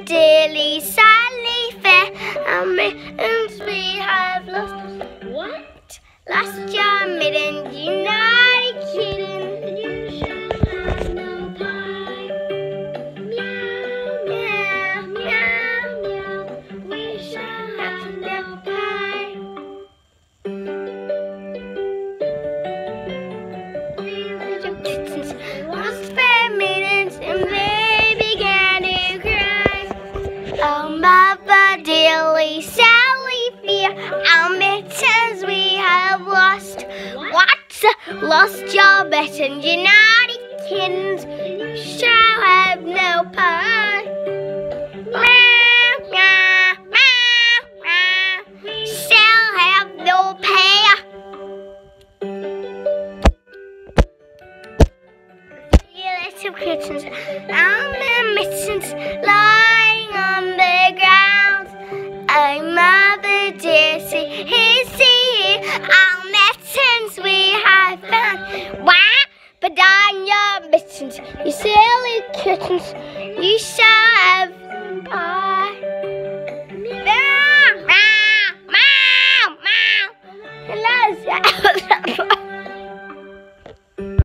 dearly, sadly fair, our mittens we have lost. What? Lost your mittens, you naughty kitten. You shall have no pie. Meow, Meow, meow, meow. We shall have no pie. Little kittens lost their mittens and they began to cry. Oh, mother dearly, sadly fear, our mittens we have lost. What? Lost your mittens, you naughty kittens, you shall have no pie. Meow, meow, meow, meow, shall have no pie. Little kittens on their mittens lying on the ground. Oh, mother dear, see, our mittens we have found. Wah! But on your mittens, you silly kittens, you shall have pie. Meow, meow, meow, meow. Hello,